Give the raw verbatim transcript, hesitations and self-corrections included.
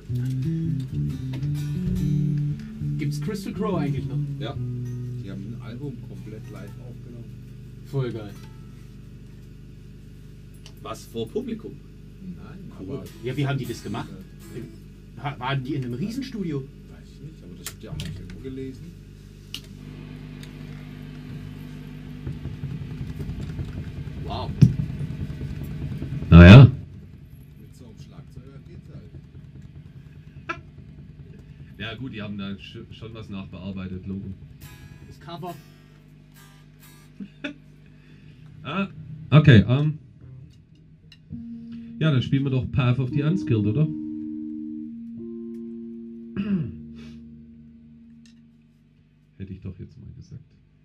Gibt's Crystal Crow eigentlich noch? Ja. Die haben ein Album komplett live aufgenommen. Voll geil. Was vor Publikum? Nein, Cool. aber... Ja, wie haben die das gemacht? Äh, Ha- Waren die in einem Riesenstudio? weiß ich nicht, aber das habt ihr auch noch irgendwo gelesen. Wow. Naja. Mit so einem Schlagzeuger geht's halt. Ja gut, die haben da sch- schon was nachbearbeitet, Logo. Das Cover. Ah, okay, ähm. Ja, dann spielen wir doch Path of the Unskilled, oder? Hätte ich doch jetzt mal gesagt.